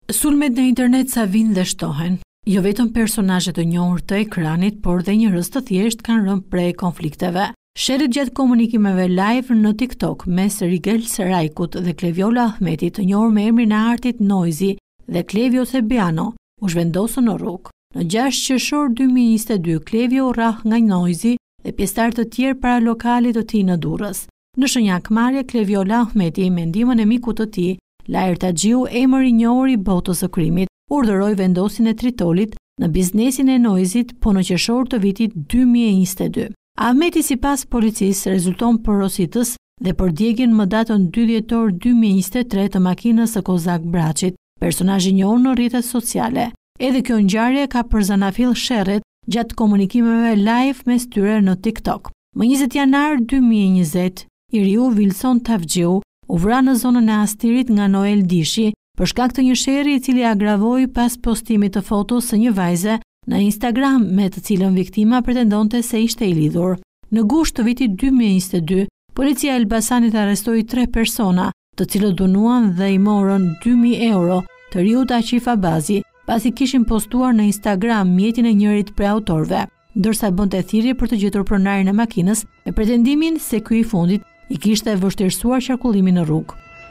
Sulmet në internet sa vinë dhe shtohen. Jo vetëm personazhe të njohur të ekranit, por dhe njerëz të thjeshtë kanë rënë prej konflikteve. Sherret gjatë komunikimeve live në Tik Tok mes Rigel Serajkut dhe Cllevio Ahmetit, të njohur me emrin e artit Noizyn dhe Cllevio u zhvendosën në rrugë. Në 6 qershor 2022, Cllevio rrah nga Noizyn dhe pjesëtar të tjerë para lokalit të tij në Durrës. Në shenjakmarrje, Cllevio Ahmeti, me ndihmën e mikut të tij, Lajr Taxhiu, emër i njohur i botës së krimit, urdhëroi vendosjen e tritolit në biznesin e Noizyt, po në qershor të vitit 2022. Ahmeti, sipas policisë, rezulton porositës dhe përdjegjen më datën 2 dhjetor 2023 të makinës së Kozak Braçit, personazh i njohur në rrjetet sociale. Edhe kjo ngjarje ka për zanafill Sherret gjatë komunikimeve live mes tyre në Tik Tok. Më 20 janar 2020, i riu Wilson Tavxhiu u vra në zonën e Astirit nga Noel Dishi për shkak të një sherri i cili agravoi pas postimit të fotos së një vajze në Instagram me të cilën viktima pretendonte se ishte i lidhur. Në gusht të vitit 2022, policia e Elbasanit arrestoi 3 persona, të cilët dënuan dhe i morën 2000 euro të riut Aqifabazi, pasi kishin postuar në Instagram mjetin e njërit prej autorëve, ndërsa bënte thirrje për të gjetur pronarin e makinës me pretendimin se ky i fundit i kishte vështirësuar qarkullimin në rrugë.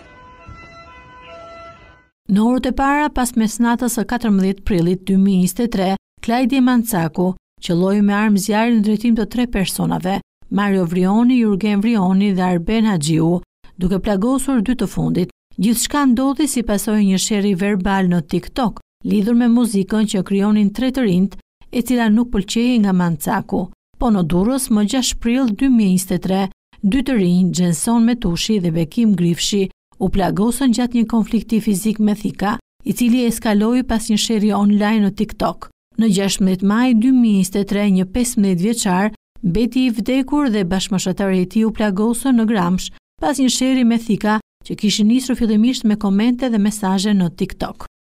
Në orët e para pas mesnatës së 14 prillit 2023, Klajdi Mancaku qelloi me armë zjarri në drejtim të 3 personave, Mario Vrioni, Jurgen Vrioni dhe Arben Haxhiu, duke plagosur 2 të fundit. Gjithçka ndodhi si pasojë një sherri verbal në Tik Tok, lidhur me muzikën që krijonin 3 të rinjt, e cila nuk pëlqej nga Mancaku. Po në Durrës, më 6 prill 2023, 2 të rinj, Gjenson Metushi dhe Bekim Grifshi, u plagosën gjatë një konflikti fizik me thika, i cili eskaloi pas një sherri online në Tik Tok. Në 16 maj 2023, një 15 vjeçar mbeti i vdekur dhe bashkëmoshatari i tij u plagosën në Gramsh pas një sherri me thika që kishin nisur fillimisht me komente dhe mesazhe në Tik Tok.